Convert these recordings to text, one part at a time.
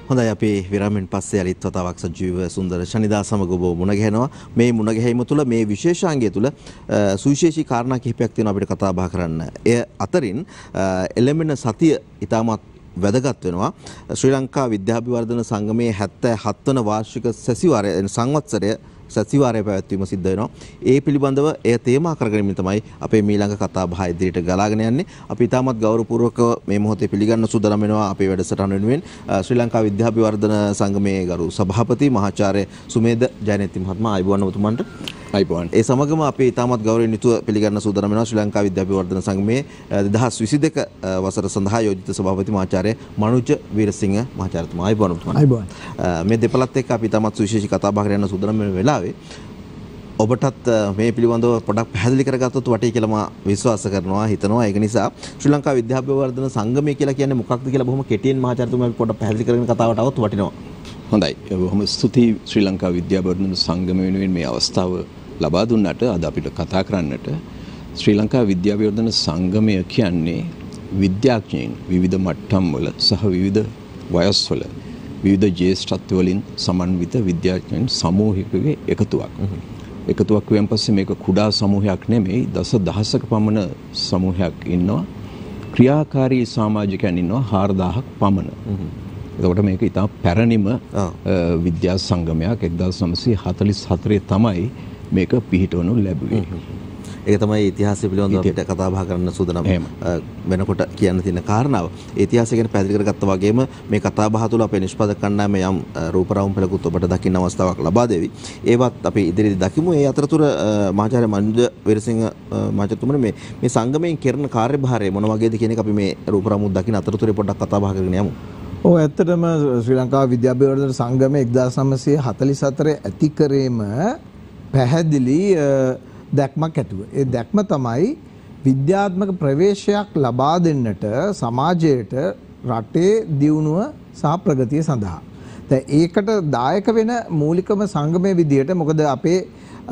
හොඳයි අපි විරාමෙන් පස්සේ අලිත් වතාවක් සජීව සුන්දර ශනිදා සමග ඔබ මුණ ගැහෙනවා. මේ මුණ ගැහිම තුළ මේ විශේෂාංගය තුළ සුවිශේෂී කාරණා කිහිපයක් තියෙනවා අපිට කතා බහ කරන්න. එය අතරින් එළඹෙන සතිය ඉතාමත් වැදගත් වෙනවා. ශ්‍රී ලංකා විද්‍යාභිවර්ධන සංගමයේ 77 වන වාර්ෂික සැසිවාරය සංවත්සරය සතිවාරය පැවැත්වීම සිද්ධ වෙනවා. ඒ පිළිබඳව එය තේමා කරගෙන තමයි අපේ මීළඟ කතා බහ ඉදිරියට ගලාගෙන යන්නේ. අපි ඉතාමත් ගෞරවපූර්වකව මේ මොහොතේ පිළිගන්න සූදානම් වෙනවා අපේ වැඩසටහන වෙනුවෙන් ශ්‍රී ලංකා විද්‍යාභිවර්ධන සංගමයේ ගරු සභාපති මහාචාර්ය සුමේද ජයනේති මහත්මයා ආයුබෝවන් ඔබතුමන්ට. ආයුබෝවන්. ඒ සමගම අපි ඉතාමත් ගෞරවයෙන් යුතුව පිළිගන්න සූදානම් වෙනවා ශ්‍රී ලංකා විද්‍යාභිවර්ධන සංගමයේ 2022 වසර සඳහා යෝජිත සභාපති මහාචාර්ය මනුජ වීරසිංහ මහාචාර්යතුමා. ආයුබෝවන් ඔබතුමා. ආයුබෝවන්. මේ දෙපළත් එක්ක අපි ඉතාමත් සුවිශේෂී කතා බහ කරන්න සූදානම් වෙන වෙලාව ඔබටත් මේ පිළිබඳව පොඩක් පැහැදිලි කරගත්තොත් වටේ කියලා මම විශ්වාස කරනවා හිතනවා. ඒක නිසා ශ්‍රී ලංකා විද්‍යාභිවර්ධන සංගමය කියලා කියන්නේ මොකක්ද කියලා බොහොම කෙටියෙන් මහාචාර්යතුමා අපි පොඩක් පැහැදිලි කරගෙන කතාවට આવොත් වටිනවා. හොඳයි. බොහොම ස්තුතියි ශ්‍රී ලංකා විද්‍යාභිවර්ධන සංගමය වෙනුවෙන් මේ අවස්ථාව ලබා දුන්නට අද අපිට කතා කරන්නට. ශ්‍රී ලංකා විද්‍යාභිවර්ධන සංගමය කියන්නේ විද්‍යාඥයින් විවිධ මට්ටම් වල සහ විවිධ වයස් වල විවිධ ජ්‍යෙෂ්ඨත්ව වලින් සමන්විත විද්‍යාඥයන් සමූහයකගේ එකතුවක්. එකතුවක් වෙන පස්සේ මේක කුඩා සමූහයක් නෙමෙයි දසදහසක පමණ සමූහයක් ඉන්නවා. ක්‍රියාකාරී සමාජිකයන් ඉන්නවා 4000ක් පමණ. එතකොට මේක ඉතා පැරණිම විද්‍යා සංගමයක් 1944 තමයි මේක පිහිටවනු ලැබුවේ. ඒක තමයි ඉතිහාසය පිළිබඳව අපිට කතා බහ කරන්න සූදානම් වෙනකොට කියන්න තියෙන කාරණාව. ඒ ඉතිහාසය ගැන පැහැදිලි කරගත්තා වගේම මේ කතා බහ තුළ අපේ නිෂ්පාදක කණ්ඩායම යම් රූපරාම පෙළකුත් ඔබට දකින්න අවස්ථාවක් ලබා දෙවි. ඒවත් අපි ඉදිරියේදී දකිමු. ඒ අතරතුර මහාචාර්ය මනුජ වීරසිංහ මහත්මයා මේ සංගමයෙන් කරන කාර්යභාරය මොන වගේද කියන එක අපි මේ රූපරාමුත් දකින්න අතරතුරේ පොඩ්ඩක් කතා බහ කරගෙන යමු. ඔව් ඇත්තටම ශ්‍රී ලංකා විද්‍යාභිවර්ධන සංගමය 1944 ඇති කරේම පැහැදිලි දැක්මක් ඇතුව. ඒ දැක්ම තමයි විද්‍යාත්මක ප්‍රවේශයක් ලබා දෙන්නට සමාජයට රටේ දියුණුව සහ ප්‍රගතිය සඳහා. දැන් ඒකට දායක වෙන මූලිකම සංගමයේ විදියට මොකද අපේ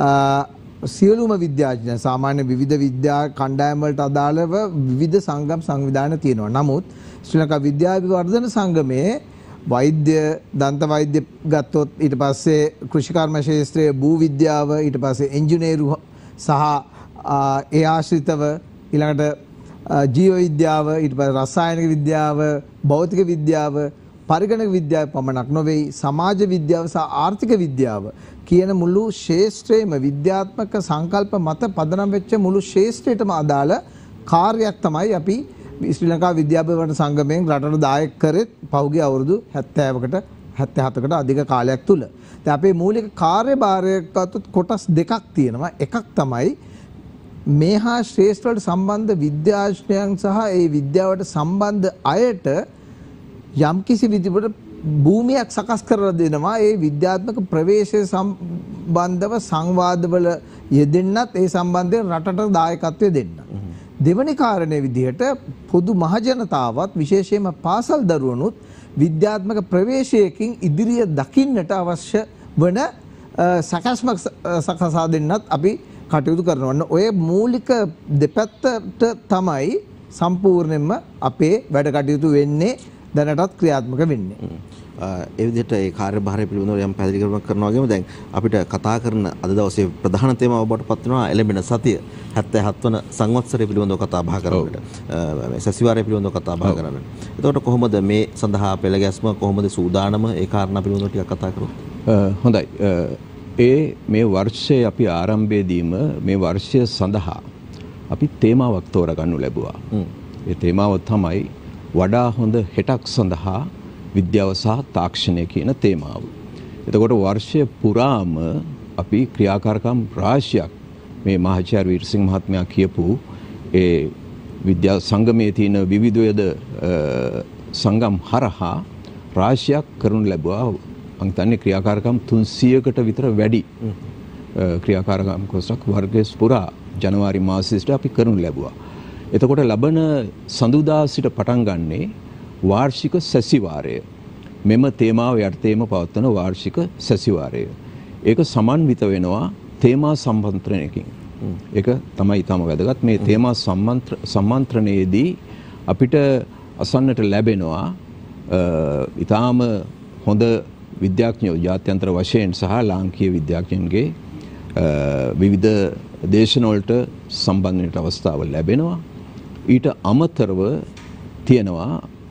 සියලුම විද්‍යාඥයන් සාමාන්‍ය විවිධ විද්‍යා කණ්ඩායම් වලට අදාළව විවිධ සංගම් සංවිධාන තියෙනවා. නමුත් ශ්‍රී ලංකා විද්‍යාභිවර්ධන සංගමයේ වෛද්‍ය දන්ත වෛද්‍ය ගත්තොත් ඊට පස්සේ කෘෂිකර්ම ශාස්ත්‍රයේ භූ විද්‍යාව ඊට පස්සේ ඉංජිනේරු සහ ඒ ආශ්‍රිතව ඊළඟට ජීව විද්‍යාව ඊට පස්සේ රසායනික විද්‍යාව භෞතික විද්‍යාව පරිගණක විද්‍යාව පමණක් නොවේ සමාජ විද්‍යාව සහ ආර්ථික විද්‍යාව කියන මුළු ශාස්ත්‍රයේම විද්‍යාත්මක සංකල්ප මත පදනම් වෙච්ච මුළු ශාස්ත්‍රයටම අදාළ කාර්යයක් තමයි අපි ශ්‍රී ලංකා විද්‍යාභිවර්ධන සංගමයෙන් රටට දායක කරෙත් පහුගිය අවුරුදු 70කට 77කට අධික කාලයක් තුල. දැන් අපේ මූලික කාර්යභාරයකට කොටස් දෙකක් තියෙනවා. එකක් තමයි මේහා ශ්‍රේෂ්ඨ වලට සම්බන්ධ විද්‍යාඥයන් සහ ඒ විද්‍යාවට සම්බන්ධ අයට යම්කිසි විදිහකට භූමියක් සකස් කරලා දෙනවා. ඒ විද්‍යාත්මක ප්‍රවේශය සම්බන්ධව සංවාදවල යෙදෙන්නත් ඒ සම්බන්ධයෙන් රටට දායකත්වය දෙන්න. දෙවැනි කාරණේ විදිහට පොදු මහජනතාවත් විශේෂයෙන්ම පාසල් දරුවනුත් විද්‍යාත්මක ප්‍රවේශයකින් ඉදිරිය දකින්නට අවශ්‍ය වන සකස්මක් සකසා දෙන්නත් අපි කටයුතු කරනවා. ඔය මූලික දෙපැත්තට තමයි සම්පූර්ණයෙන්ම අපේ වැඩ කටයුතු වෙන්නේ දැනටත් ක්‍රියාත්මක වෙන්නේ. ඒ විදිහට ඒ කාර්යභාරය පිළිබඳව යම් පැහැදිලි කරනවා වගේම දැන් අපිට කතා කරන අද දවසේ ප්‍රධාන තේමාව ඔබට පත් වෙනවා එළඹෙන සතිය 77 වන සංවත්සරය පිළිබඳව කතා බහ කරන්නට. මේ සතිවාරය පිළිබඳව කතා බහ කරන්නට. එතකොට කොහොමද මේ සඳහා පෙළ ගැස්ම කොහොමද සූදානම ඒ කාරණා පිළිබඳව ටිකක් කතා කරමු. හොඳයි. මේ වර්ෂයේ අපි ආරම්භයේදීම මේ වර්ෂය සඳහා අපි තේමාවක් තෝරගන්නු ලැබුවා. ඒ තේමාව තමයි වඩා හොඳ හෙටක් සඳහා විද්‍යාව සහ තාක්ෂණය කියන තේමාව. එතකොට වර්ෂය පුරාම අපි ක්‍රියාකාරකම් රාශියක් මේ මහාචාර්ය වීරසිංහ මහත්මයා කියපු ඒ විද්‍යා සංගමයේ තියෙන විවිධ සංගම් හරහා රාශියක් කරනු ලැබුවා. මම හිතන්නේ ක්‍රියාකාරකම් 300කට විතර වැඩි ක්‍රියාකාරකම් කොටසක් වර්ගයේ පුරා ජනවාරි මාසයේ අපි කරනු ලැබුවා. එතකොට ලබන සඳුදා සිට පටන් ගන්නේ වාර්ෂික සැසිවාරය. මෙම තේමාව යටතේම පවත්වන වාර්ෂික සැසිවාරය. ඒක සමන්විත වෙනවා තේමා සම්මන්ත්‍රණයකින්. ඒක තමයි ඊටම වැදගත්. මේ තේමා සම්මන්ත්‍රණයේදී අපිට අසන්නට ලැබෙනවා ඊටාම හොඳ විද්‍යාඥයෝ ජාත්‍යන්තර වශයෙන් සහ ලාංකීය විද්‍යාඥයන්ගේ විවිධ දේශනවලට සම්බන්ධ වෙන්නට අවස්ථාව ලැබෙනවා. ඊට අමතරව තියෙනවා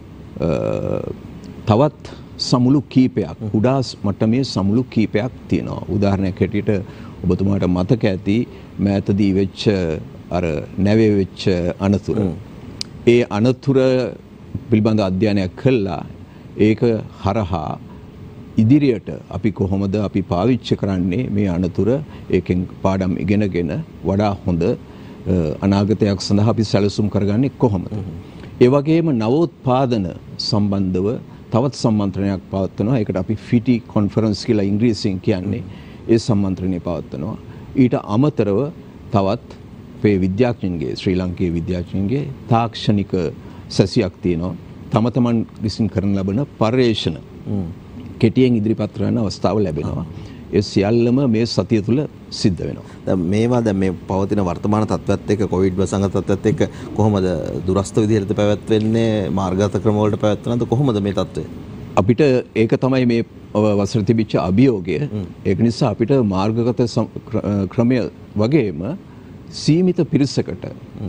තවත් සමුළු කීපයක් කුඩා මට්ටමේ සමුළු කීපයක් තියෙනවා. උදාහරණයක් හැටියට ඔබතුමාට මතක ඇති මෑතදී වෙච්ච අර නැවේ වෙච්ච අනතුර. ඒ අනතුර පිළිබඳ අධ්‍යයනයක් කළා. ඒක හරහා ඉදිරියට අපි කොහොමද අපි පාවිච්චි කරන්නේ මේ අනතුර ඒකෙන් පාඩම් ඉගෙනගෙන වඩා හොඳ අනාගතයක් සඳහා අපි සැලසුම් කරගන්නේ කොහොමද? ඒ වගේම නවෝත්පාදන සම්බන්ධව තවත් සම්මන්ත්‍රණයක් පවත්වනවා. ඒකට අපි ෆිටි කොන්ෆරන්ස් කියලා ඉංග්‍රීසියෙන් කියන්නේ. ඒ සම්මන්ත්‍රණය පවත්වනවා. ඊට අමතරව තවත් අපේ විද්‍යාඥයන්ගේ ශ්‍රී ලංකේය විද්‍යාඥයන්ගේ තාක්ෂණික සැසියක් තියෙනවා. තම තමන් විසින් කරන ලබන පර්යේෂණ කෙටියෙන් ඉදිරිපත් කරන්න අවස්ථාව ලැබෙනවා. ඒ සියල්ලම මේ සතිය තුළ සිද්ධ වෙනවා. දැන් මේවා දැන් මේ පවතින වර්තමාන තත්ත්වයත් එක්ක කොවිඩ් වසංගත තත්ත්වයත් එක්ක කොහොමද දුරස්ත විදිහට පැවැත්වෙන්නේ මාර්ගගත ක්‍රම වලට පැවැත්වෙනවද කොහොමද මේ තත්ත්වය? අපිට ඒක තමයි මේ වසර තිබිච්ච අභියෝගය. ඒක නිසා අපිට මාර්ගගත ක්‍රමය වගේම සීමිත පිරිසකට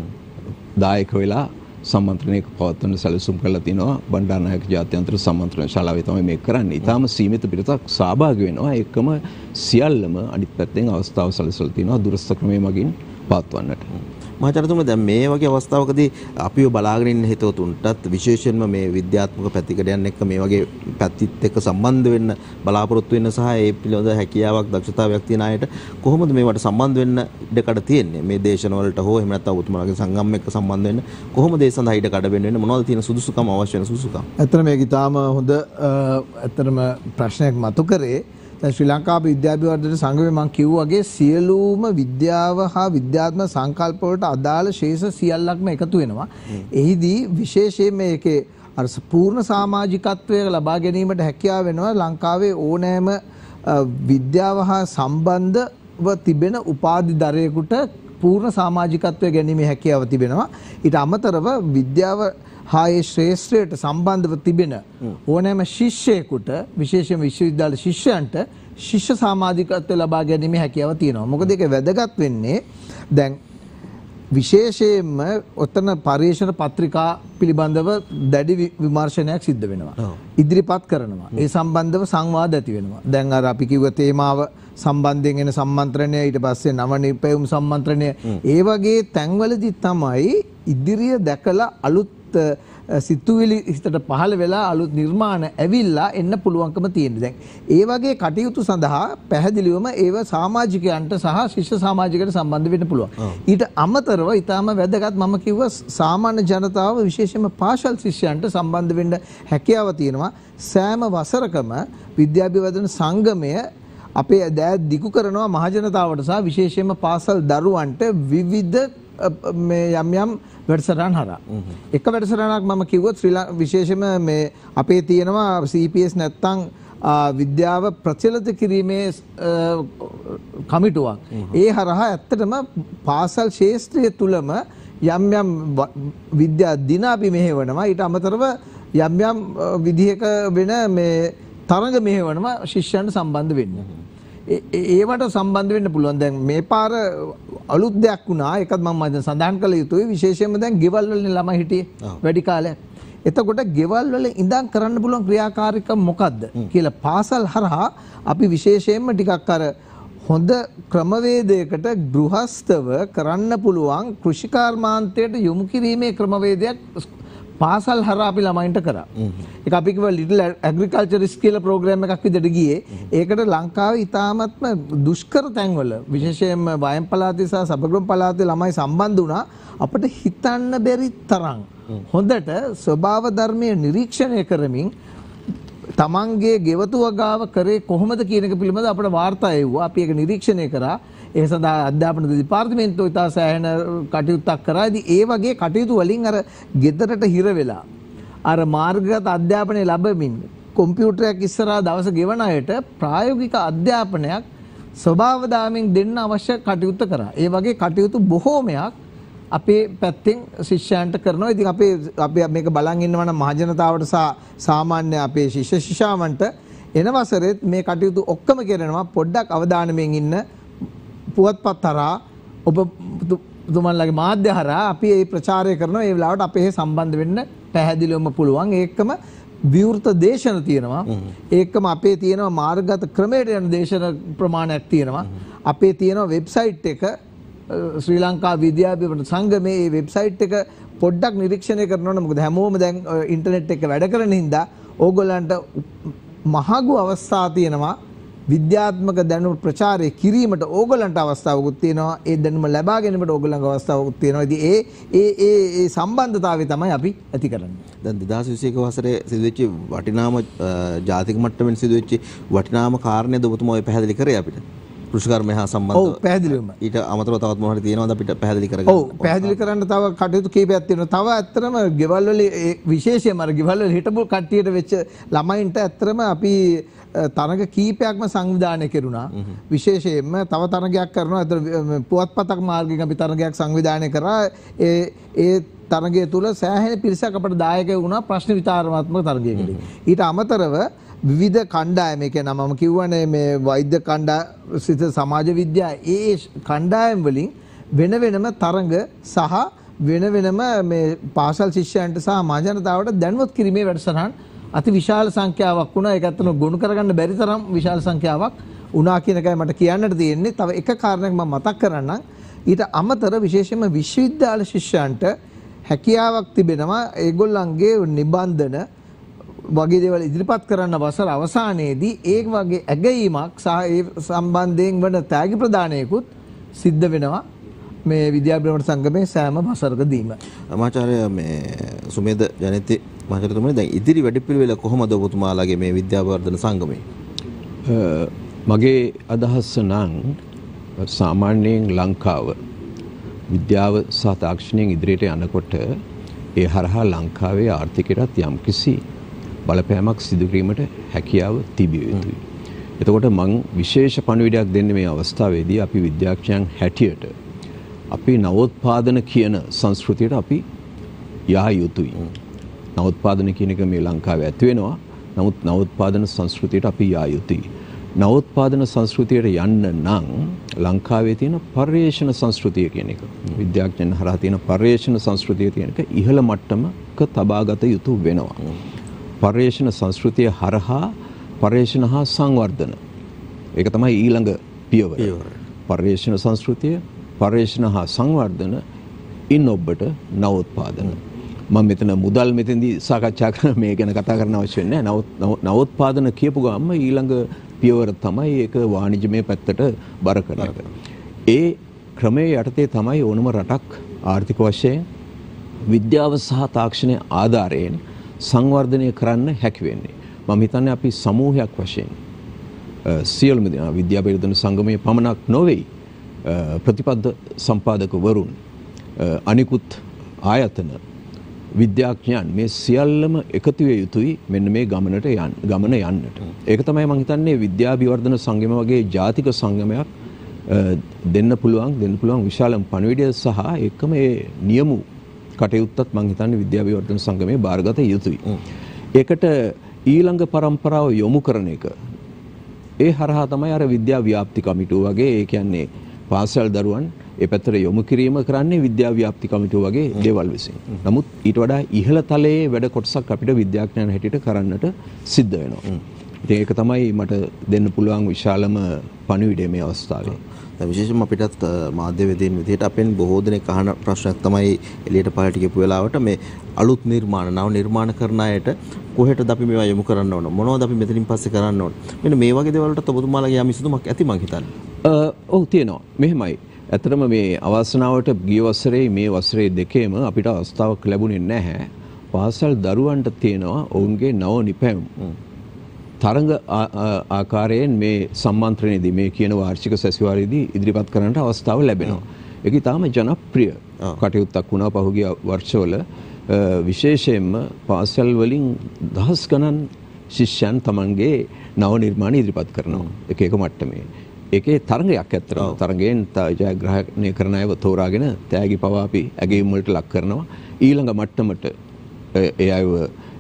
දායක වෙලා සම්මන්ත්‍රණයක පවත්වන සැලසුම් කරලා තිනවා. බණ්ඩාරනායක ජාත්‍යන්තර සම්මන්ත්‍රණ ශාලාවේ තමයි මේක කරන්නේ. ඊටාම සීමිත පිරිසක් සහභාගී වෙනවා. ඒකම සියල්ලම අනිත් පැත්තෙන් අවස්ථාව සැලසලා තිනවා දුරස්ත ක්‍රමයේ මගින් පවත්වන්නට. මහාචාර්යතුමනි දැන් මේ වගේ අවස්ථාවකදී අපිව බලාගෙන ඉන්න හිතවතුන්ටත් විශේෂයෙන්ම මේ විද්‍යාත්මක පැතිකඩයන් එක්ක මේ වගේ පැතිත් එක්ක සම්බන්ධ වෙන්න බලාපොරොත්තු වෙන්න සහ ඒ පිළිබඳ හැකියාවක් දක්ෂතාවයක් තියෙන අයට කොහොමද මේවට සම්බන්ධ වෙන්න ඉඩකඩ තියෙන්නේ? මේ දේශනවලට හෝ එහෙම නැත්නම් ඔබතුමාගේ සංගම් එක්ක සම්බන්ධ වෙන්න කොහොමද ඒ සඳහා ඉඩකඩ වෙන්න මොනවද තියෙන සුදුසුකම් අවශ්‍ය වෙන සුදුසුකම්? ඇත්තට මේක ඊටාම හොඳ ඇත්තටම ප්‍රශ්නයක් මතු කරේ. දැන් ශ්‍රී ලංකා විද්‍යාභිවර්ධන සංගමයේ මම කිව්වාගේ සියලුම විද්‍යාව හා විද්‍යාත්මක සංකල්ප වලට අදාළ ශේෂ සියල්ලක්ම එකතු වෙනවා. එහිදී විශේෂයෙන් මේකේ අර පූර්ණ සමාජිකත්වය ලබා ගැනීමට හැකියාව වෙනවා ලංකාවේ ඕනෑම විද්‍යාව හා සම්බන්ධව තිබෙන උපාධිධරයෙකුට පූර්ණ සමාජිකත්වය ගැනීමේ හැකියාව තිබෙනවා. ඊට අමතරව විද්‍යාව හා ඒ ශ්‍රේෂ්ඨයට සම්බන්ධව තිබෙන ඕනෑම ශිෂ්‍යයෙකුට විශේෂයෙන් විශ්වවිද්‍යාල ශිෂ්‍යයන්ට ශිෂ්‍ය සමාජිකත්වය ලබා ගැනීමේ හැකියාව තියෙනවා. මොකද ඒක වැදගත් වෙන්නේ දැන් විශේෂයෙන්ම ඔතන පරීක්ෂණ පත්‍රිකා පිළිබඳව දැඩි විමර්ශනයක් සිද්ධ වෙනවා. ඉදිරිපත් කරනවා. ඒ සම්බන්ධව සංවාද ඇති වෙනවා. දැන් අර අපි කිව්ව තේමාව සම්බන්ධයෙන් එන සම්මන්ත්‍රණය ඊට පස්සේ නව නිර්පැයුම් සම්මන්ත්‍රණය ඒ වගේ තැන්වලදී තමයි ඉදිරිය දැකලා අලුත් සිතුවිලි හිතට පහළ වෙලා අලුත් නිර්මාණ ඇවිල්ලා එන්න පුළුවන්කම තියෙනවා. දැන් ඒ වගේ කටයුතු සඳහා පැහැදිලිවම ඒව සමාජිකයන්ට සහ ශිෂ්‍ය සමාජිකයන්ට සම්බන්ධ වෙන්න පුළුවන්. ඊට අමතරව ඊටාම වැදගත් මම කිව්ව සාමාන්‍ය ජනතාව විශේෂයෙන්ම පාසල් ශිෂ්‍යයන්ට සම්බන්ධ වෙන්න හැකියාව තියෙනවා. සෑම වසරකම විද්‍යාභිවර්ධන සංගමය අපේ දෑත් දිගු කරනවා මහජනතාවට සහ විශේෂයෙන්ම පාසල් දරුවන්ට විවිධ මේ යම් යම් වැඩසටහන් හරහා. එක වැඩසටහනක් මම කිව්වොත් විශේෂයෙන්ම මේ අපේ තියෙනවා CPS නැත්තම් විද්‍යාව ප්‍රචලිත කිරීමේ කමිටුවක්. ඒ හරහා ඇත්තටම පාසල් ශාස්ත්‍රය තුලම යම් යම් විද්‍යා දින අපි මෙහෙවනවා. ඊට අමතරව යම් යම් විදිහක වෙන මේ තරඟ මෙහෙවනවා ශිෂ්‍යයන්ට සම්බන්ධ වෙන්න. ඒවට සම්බන්ධ වෙන්න පුළුවන්. දැන් මේ පාර අලුත් දෙයක් වුණා. ඒකත් මම සඳහන් කළ යුතුයි. විශේෂයෙන්ම දැන් ගෙවල් වල ළමයි හිටියේ වැඩි කාලයක්. එතකොට ගෙවල් වල ඉඳන් කරන්න පුළුවන් ක්‍රියාකාරීකම් මොකද්ද කියලා පාසල් හරහා අපි විශේෂයෙන්ම ටිකක් අර හොඳ ක්‍රමවේදයකට ගෘහස්තව කරන්න පුළුවන් කෘෂිකාර්මාන්තයට යොමු කිරීමේ ක්‍රමවේදයක් පාසල් හරහා අපි ළමයින්ට කරා. ඒක අපි කිව්වා ලිටල් ඇග්‍රිකල්චරිස්ට් කියලා ප්‍රෝග්‍රෑම් එකක් විදිහට ගියේ. ඒකට ලංකාවේ ඉතාමත්ම දුෂ්කර තැන්වල විශේෂයෙන්ම වයම් පළාතේ සහ සබගම් පළාතේ ළමයි සම්බන්ධ වුණා. අපිට හිතන්න බැරි තරම් හොඳට ස්වභාව ධර්මයේ නිරීක්ෂණය කරමින් තමන්ගේ ගෙවතු වගාව කරේ කොහොමද කියන එක පිළිබඳව අපිට වාර්තා එව්වා. අපි ඒක නිරීක්ෂණය කරා. ඒ සඳහා අධ්‍යාපන දෙපාර්තමේන්තුව ඉතා සෑහෙන කටයුත්තක් කරා. ඉතින් ඒ වගේ කටයුතු වලින් අර ගෙදරට හිර වෙලා අර මාර්ගගත අධ්‍යාපනය ලැබෙමින් කම්පියුටරයක් ඉස්සරහා දවස ගෙවන අයට ප්‍රායෝගික අධ්‍යාපනයක් ස්වභාව දාමින් දෙන්න අවශ්‍ය කටයුතු කරා. ඒ වගේ කටයුතු බොහෝමයක් අපේ පැත්තෙන් ශිෂ්‍යයන්ට කරනවා. ඉතින් අපි මේක බලන් ඉන්නවා නම් මහජනතාවට සාමාන්‍ය අපේ ශිෂ්‍ය ශිෂ්‍යාවන්ට එන වසරෙත් මේ කටයුතු ඔක්කොම කරනවා. පොඩ්ඩක් අවධානයෙන් ඉන්න. පුවත්පත් හරහා ඔබ තුමන්ලගේ මාධ්‍ය හරහා අපි මේ ප්‍රචාරය කරනවා. ඒ වෙලාවට අපේ සම්බන්ධ වෙන්න පැහැදිලිවම පුළුවන්. ඒකම විවෘත දේශන තියෙනවා. ඒකම අපේ තියෙනවා මාර්ගගත ක්‍රමයට යන දේශන ප්‍රමාණයක් තියෙනවා. අපේ තියෙනවා වෙබ්සයිට් එක ශ්‍රී ලංකා විද්‍යාභිවෘද්ධි සංගමේ මේ වෙබ්සයිට් එක පොඩ්ඩක් නිරීක්ෂණය කරනවනේ. මොකද හැමෝම දැන් ඉන්ටර්නෙට් එක වැඩ කරන හින්දා ඕගොල්ලන්ට මහඟු අවස්ථා තියෙනවා. විද්‍යාත්මක දැනුම ප්‍රචාරය කිරීමට ඕගොල්ලන්ට අවස්ථාවකුත් තියෙනවා. ඒ දැනුම ලබා ගැනීමට ඕගොල්ලන්ගේ අවස්ථාවකුත් තියෙනවා. ඉතින් ඒ සම්බන්ධතාවය තමයි අපි ඇති කරන්නේ. දැන් 2021 වසරේ සිදුවෙච්ච වටිනාම ජාතික මට්ටමින් සිදුවෙච්ච වටිනාම කාරණේද ඔබතුමා ඔය පැහැදිලි කරේ අපිට? කෘෂිකර්මය හා සම්බන්ධව. ඔව් පැහැදිලිවම. ඊට අමතරව තවත් මොනවද තියෙනවද අපිට පැහැදිලි කරගන්න? ඔව් පැහැදිලි කරන්න තව කටයුතු කීපයක් තියෙනවා. තව ඇත්තටම ගෙවල් වල විශේෂයෙන්ම අර ගෙවල් වල හිටපු කට්ටියට වෙච්ච ළමයින්ට ඇත්තටම අපි තරඟ කීපයක්ම සංවිධානය කෙරුණා. විශේෂයෙන්ම තව තරඟයක් කරනවා. පුවත්පතක් මාර්ගයෙන් අපි තරඟයක් සංවිධානය කරා. ඒ තරඟය තුල සෑහෙන පිරිසක් අපට දායක වුණා ප්‍රශ්න විචාරාත්මක තරඟයකදී. ඊට අමතරව විවිධ කණ්ඩායම් ඒ කියන්නේ මම කියවනේ මේ වෛද්‍ය කණ්ඩායම් සිත සමාජ විද්‍යා ඒ කණ්ඩායම් වලින් වෙන වෙනම තරඟ සහ වෙන වෙනම මේ පාසල් ශිෂ්‍යයන්ට සහ මහජනතාවට දැනුවත් කිරීමේ වැඩසටහන් අති විශාල සංඛ්‍යාවක් වුණා. ඒක ඇත්තටම ගොනු කරගන්න බැරි තරම් විශාල සංඛ්‍යාවක් වුණා කියන එකයි මට කියන්නට තියෙන්නේ. තව එක කාරණයක් මම මතක් කරන්නම්. ඊට අමතර විශේෂයෙන්ම විශ්වවිද්‍යාල ශිෂ්‍යයන්ට හැකියාවක් තිබෙනවා ඒගොල්ලන්ගේ නිබන්ධන වගේ දේවල් ඉදිරිපත් කරන්න වසර අවසානයේදී ඒ වගේ ඇගයීමක් සහ ඒ සම්බන්ධයෙන් වන තෑගි ප්‍රදානයකුත් සිද්ධ වෙනවා මේ විද්‍යාභ්‍රමණ සංගමේ සෑම වසරකදීම. මහාචාර්ය මේ සුමේද ජනිත මහාචාර්යතුමනි දැන් ඉදිරි වැඩපිළිවෙල කොහොමද ඔබතුමාලාගේ මේ විද්‍යාවර්ධන සංගමේ? මගේ අදහස නම් සාමාන්‍යයෙන් ලංකාව විද්‍යාව සහ තාක්ෂණයෙන් ඉදිරියට යනකොට ඒ හරහා ලංකාවේ ආර්ථිකයටත් යම්කිසි බලපෑමක් සිදු කිරීමට හැකියාව තිබිය යුතුයි. එතකොට මම විශේෂ පණිවිඩයක් දෙන්නේ මේ අවස්ථාවේදී අපි විද්‍යාඥයන් හැටියට අපි නවෝත්පාදන කියන සංස්කෘතියට අපි යා යුතුයි. නවෝත්පාදන කියන එක මේ ලංකාවේ ඇති වෙනවා. නමුත් නවෝත්පාදන සංස්කෘතියට අපි යා යුතුයි. නවෝත්පාදන සංස්කෘතියට යන්න නම් ලංකාවේ තියෙන පර්යේෂණ සංස්කෘතිය කියන එක විද්‍යාඥයන් හරහා තියෙන පර්යේෂණ සංස්කෘතිය කියන එක ඉහළ මට්ටමක තබාගත යුතු වෙනවා. පර්යේෂණ සංස්කෘතිය හරහා පර්යේෂණ හා සංවර්ධන. ඒක තමයි ඊළඟ පියවර. පර්යේෂණ සංස්කෘතිය, පර්යේෂණ හා සංවර්ධන, ඉන් ඔබට නවෝත්පාදන. මම මෙතන මුදල් මෙතෙන්දී සාකච්ඡා කරන මේ ගැන කතා කරන්න අවශ්‍ය නැහැ. නවෝත්පාදන කියපු ගමන් ඊළඟ පියවර තමයි ඒක වාණිජමය පැත්තට බර කරන එක. ඒ ක්‍රමයේ යටතේ තමයි ඕනම රටක් ආර්ථික වශයෙන් විද්‍යාව සහ තාක්ෂණය ආධාරයෙන් සංවර්ධනය කරන්න හැකි වෙන්නේ. මම හිතන්නේ අපි සමූහයක් වශයෙන් සියලුම දෙනා විද්‍යාභිවෘද්ධි සංගමයේ පමණක් නොවේ ප්‍රතිපද සම්පාදකවරුන් අනිකුත් ආයතන විද්‍යාඥයන් මේ සියල්ලම එකතු විය යුතුයි මෙන්න මේ ගමන යන්නට. ඒක තමයි මම හිතන්නේ විද්‍යාභිවර්ධන සංගම වගේ ජාතික සංගමයක් දෙන්න පුළුවන් විශාලම පණිවිඩය සහ ඒකම ඒ නියමු කටයුත්තත් මම හිතන්නේ විද්‍යාභිවර්ධන සංගමයේ බාරගත යුතුයි. ඒකට ඊළඟ પરම්පරාව යොමු කරන එක. ඒ හරහා තමයි අර විද්‍යා ව්‍යාප්ති කමිටුව වගේ ඒ කියන්නේ පාසල් දරුවන් ඒ පැත්තට යොමු කිරීම කරන්නේ විද්‍යා ව්‍යාප්ති කමිටුව වගේ දේවල් විසින්. නමුත් ඊට වඩා ඉහළ තලයේ වැඩ කොටසක් අපිට විද්‍යාඥයන් හැටියට කරන්නට සිද්ධ වෙනවා. ඉතින් ඒක තමයි මට දෙන්න පුළුවන් විශාලම පණිවිඩය මේ අවස්ථාවේ. විශේෂයෙන්ම අපිටත් මාධ්‍යවේදීන් විදිහට අපෙන් බොහෝ දෙනෙක් අහන ප්‍රශ්නයක් තමයි එළියට පහළට ගිහපු වෙලාවට මේ අලුත් නව නිර්මාණ කරන අයට කොහෙටද අපි මේවා යොමු කරන්න ඕන මොනවද අපි මෙතනින් පස්සේ කරන්න ඕන මෙන්න මේ වගේ දේවල් වලට ඔබතුමාලගේ යම් විසඳුමක් ඇති මං හිතන්නේ. ඔව් තියෙනවා. මෙහෙමයි. ඇත්තටම මේ අවස්ථාවට ගිය වසරේ මේ වසරේ දෙකේම අපිට අවස්ථාවක් ලැබුණේ නැහැ. පාසල් දරුවන්ට තියෙනවා ඔවුන්ගේ නව නිපැයුම්. තරඟ ආකාරයෙන් මේ සම්මන්ත්‍රණයේදී මේ කියන වාර්ෂික සැසිවාරයේදී ඉදිරිපත් කරන්නට අවස්ථාව ලැබෙනවා. ඒක ඊටාම ජනප්‍රිය කටයුත්තක් වුණා පහුගිය වර්ෂවල. විශේෂයෙන්ම පාසල් වලින් දහස් ගණන් ශිෂ්‍යයන් තමන්ගේ නව නිර්මාණ ඉදිරිපත් කරනවා. එක මට්ටමේ. ඒකේ තරඟයක් ඇත්තටම තරඟයෙන් ජයග්‍රහණය කරන අයව තෝරාගෙන තෑගි පවා අපි ඇගයීම් වලට ලක් කරනවා. ඊළඟ මට්ටමට ඒ අයව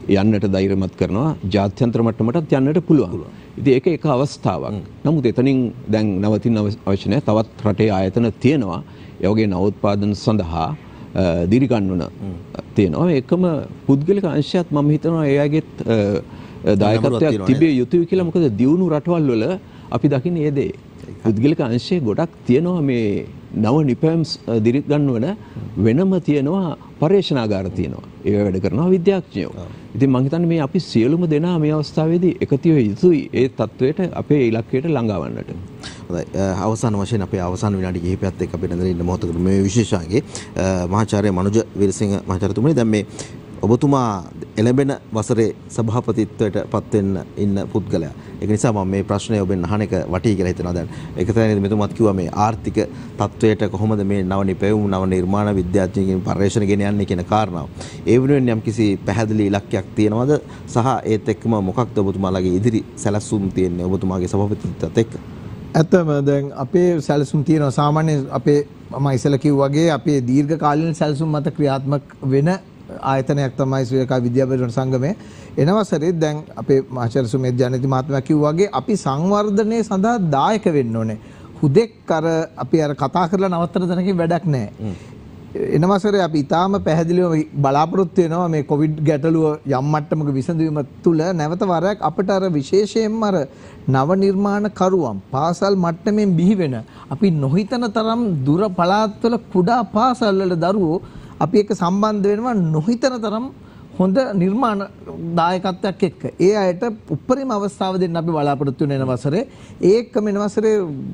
යන්නට ධෛර්යමත් කරනවා ජාත්‍යන්තර මට්ටමටත් යන්නට පුළුවන්. ඉතින් ඒක එක අවස්ථාවක්. නමුත් එතනින් දැන් නවතින අවශ්‍ය නැහැ. තවත් රටේ ආයතන තියෙනවා. ඒ වගේ නවෝත්පාදන සඳහා දිරිගන්වන තියෙනවා. ඒකම පුද්ගලික අංශයත් මම හිතනවා එයාගෙත් දායකත්වයක් තිබිය යුතුයි කියලා. මොකද දියුණු රටවල් වල අපි දකින්නේ ඒ දේ. පුද්ගලික අංශයේ ගොඩක් තියෙනවා මේ නව නිපැයම් දිරිගන්වන වෙනම තියෙනවා පර්යේෂණාගාර තියෙනවා. ඒක වැඩ කරනවා විද්‍යාඥයෝ. ඉතින් මම හිතන්නේ මේ අපි සියලුම දෙනා මේ අවස්ථාවේදී එකතු වෙ යුතුයි ඒ තත්වයට අපේ ඉලක්කයට ළඟාවන්නට. හොඳයි. අවසාන වශයෙන් අපේ අවසාන විනාඩි කිහිපයත් එක්ක අපි ඉඳලා ඉන්න මොහොතකට මේ විශේෂාංගේ මහාචාර්ය මනුජ වීරසිංහ මහාචාර්යතුමනි දැන් මේ ඔබතුමා එළඹෙන වසරේ සභාපතිත්වයට පත් වෙන්න ඉන්න පුද්ගලයා. ඒක නිසා මම මේ ප්‍රශ්නය ඔබෙන් අහන එක වටී කියලා හිතනවා. දැන් ඒක තමයි මෙතුමත් කිව්වා මේ ආර්ථික තත්වයට කොහොමද මේ නව නිපැයුම් නව නිර්මාණ විද්‍යාඥයන්ගෙන් පර්යේෂණ ගෙන යන්නේ කියන කාරණාව. ඒ වෙනුවෙන් යම්කිසි පැහැදිලි ඉලක්කයක් තියනවද සහ ඒත් එක්කම මොකක්ද ඔබතුමාලගේ ඉදිරි සැලසුම් තියෙන්නේ ඔබතුමාගේ සභාපතිත්වයට එක්ක? ඇත්තම දැන් අපේ සැලසුම් තියෙනවා සාමාන්‍ය අපේ මම ඉස්සෙල්ලා කිව්වා වගේ අපේ දීර්ඝ කාලීන සැලසුම් මත ක්‍රියාත්මක වෙන ආයතනයක් තමයි ශ්‍රී ලංකා විද්‍යාපරිශෝධන සංගමය. එනවසරේ දැන් අපේ මහාචාර්ය සුමේත් ජනති මහත්මයා කිව්වා වගේ අපි සංවර්ධනයේ සඳහා දායක වෙන්න ඕනේ. හුදෙක් අපි කතා කරලා නවත්තන තැනකින් වැඩක් නැහැ. එනවසරේ අපි ඊටාම පැහැදිලිව බලාපොරොත්තු වෙනවා මේ කොවිඩ් ගැටලුව යම් මට්ටමක විසඳවීම තුළ නැවත වරයක් අපිට විශේෂයෙන්ම නව නිර්මාණ කරුවන් පාසල් මට්ටමින් බිහි වෙන අපි නොහිතන තරම් දුර පළාත්වල කුඩා පාසල් වල දරුවෝ අපි එක්ක සම්බන්ධ වෙනවා නොහිතන තරම් හොඳ නිර්මාණ දායකත්වයක් එක්ක. ඒ අයට උපරිම අවස්ථාව දෙන්න අපි බලාපොරොත්තු වෙන වසරේ ඒකම වෙන වසරේ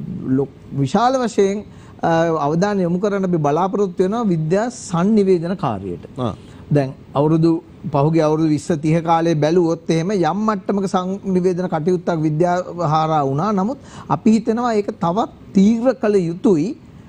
විශාල වශයෙන් අවධානය යොමු කරන්න අපි බලාපොරොත්තු වෙනවා විද්‍යා සංනිවේදන කාර්යයට. දැන් පහුගිය අවුරුදු 20 30 කාලේ බැලුවොත් එහෙම යම් මට්ටමක සංනිවේදන කටයුත්තක් විද්‍යාව හරහා වුණා. නමුත් අපි හිතනවා ඒක තවත් තීව්‍ර කළ යුතුයි.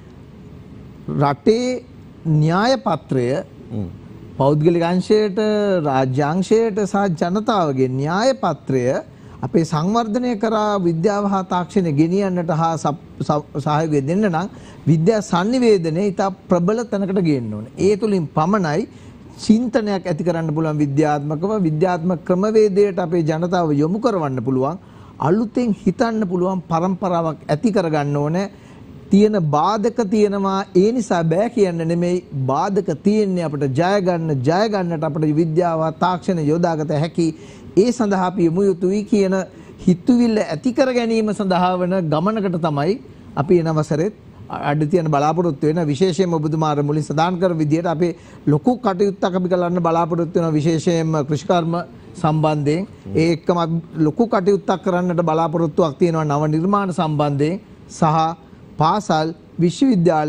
රටේ න්‍යාය පත්‍රය පෞද්ගලික අංශයට රාජ්‍යාංශයට සහ ජනතාවගේ න්‍යාය පත්‍රය අපේ සංවර්ධනය කරා විද්‍යාව හා තාක්ෂණය ගෙනියන්නට හා සහයෝගය දෙන්න නම් විද්‍යා සංනිවේදනය ඉතා ප්‍රබල තැනකට ගේන්න ඕනේ. ඒ තුලින් පමණයි චින්තනයක් ඇති කරන්න පුළුවන් විද්‍යාත්මක ක්‍රමවේදයට අපේ ජනතාව යොමු කරවන්න පුළුවන්. අලුතෙන් හිතන්න පුළුවන් පරම්පරාවක් ඇති කරගන්න ඕනේ. තියෙන බාධක තියෙනවා ඒ නිසා බෑ කියන්න නෙමෙයි බාධක තියෙන්නේ අපිට ජය ගන්නට අපිට විද්‍යාව තාක්ෂණ යොදාගත හැකි ඒ සඳහා අපි යොමු යුතුයි කියන හිතුවිල්ල ඇති කර ගැනීම සඳහා වන ගමනකට තමයි අපි එන වසරේ අඩ තියෙන බලාපොරොත්තු වෙන විශේෂයෙන්ම ඔබතුමාර මුලින් සඳහන් කර විදිහට අපේ ලොකු කටයුත්තක් අපි කරන්න බලාපොරොත්තු වෙන විශේෂයෙන්ම කෘෂිකර්ම සම්බන්ධයෙන් ඒ එක්කම ලොකු කටයුත්තක් කරන්නට බලාපොරොත්තුවක් තියෙනවා නව නිර්මාණ සම්බන්ධයෙන් සහ පාසල් විශ්වවිද්‍යාල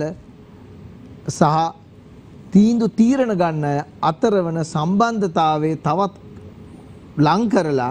සහ තීරණ ගන්න අතර වන සම්බන්ධතාවයේ තවත් ලං කරලා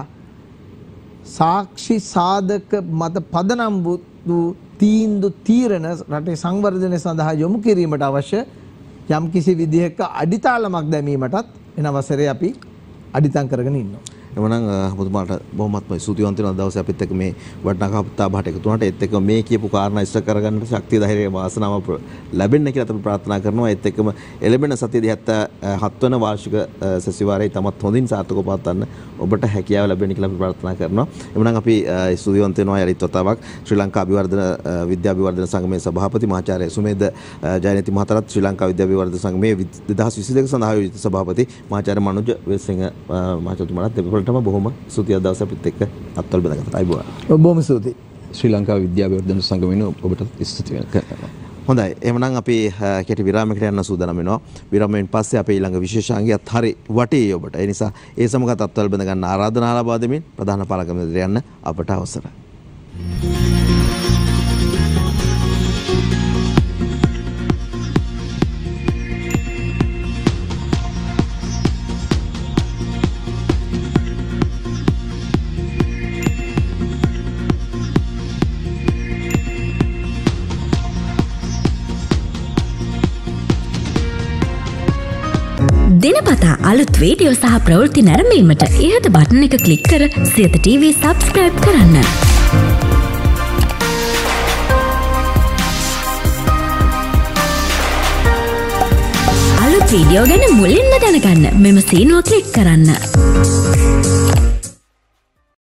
සාක්ෂි සාධක මත පදනම් වූ තීරණ රටේ සංවර්ධනය සඳහා යොමු කිරීමට අවශ්‍ය යම් කිසි විදිහක අඩිතාලමක් දැමීමටත් එන අවසරේ අපි අඩිතම් කරගෙන ඉන්නවා. එවනම් ඔබතුමාට බොහොමත්ම ස්තුතිවන්ත වෙනවා දවසේ අපිත් එක්ක මේ වටිනා කතා බහට එකතු වුණාට ඒත් එක්ක මේ කියපු කාරණා ඉෂ්ට කරගන්න ශක්තිය ධෛර්යය වාසනාව ලැබෙන්න කියලා අපි ප්‍රාර්ථනා කරනවා. ඒත් එක්කම එළඹෙන සතියේ 77 වන වාර්ෂික සැසිවාරයේ තමත් හොඳින් සාර්ථකව පවත්වන්න ඔබට හැකියාව ලැබෙන්න කියලා අපි ප්‍රාර්ථනා කරනවා. එවනම් අපි ස්තුතිවන්ත වෙනවා යලිත් වතාවක් ශ්‍රී ලංකා අභිවර්ධන විද්‍යාභිවර්ධන සංගමේ සභාපති මහාචාර්ය සුමේද ජයනති මහතාත් ශ්‍රී ලංකා විද්‍යාභිවර්ධන සංගමේ 2022 සඳහා ආයෝජිත සභාපති මහාචාර්ය මනුජ වීරසිංහ මහතාතුමාට බොහොම ස්තුතියි දවස් අපිත් එක්ක අත්වල බඳගත්තා. අයබෝවන්. බොහොම ස්තුතියි. ශ්‍රී ලංකා විද්‍යාවර්ධන සංගමයෙන් ඔබට ස්තුති කරනවා. හොඳයි. එහෙනම් අපි කෙටි විරාමයකට යන්න සූදානම් වෙනවා. විරාමයෙන් පස්සේ අපේ ඊළඟ විශේෂාංගයත් හරි වටේ ඔබට. ඒ නිසා ඒ සමගත් අත්වල බඳ ගන්න ආරාධනා ලබා දෙමින් ප්‍රධාන පාලක මැදිරියට යන්න අපට අවසරයි. දිනපතා අලුත් වීඩියෝ සහ ප්‍රවෘත්ති නැරඹීමට ඉහත බටන් එක ක්ලික් කර සියත TV සබ්ස්ක්‍රයිබ් කරන්න. අලුත් වීඩියෝ ගැන මුලින්ම දැනගන්න මෙම සීනුව ක්ලික් කරන්න.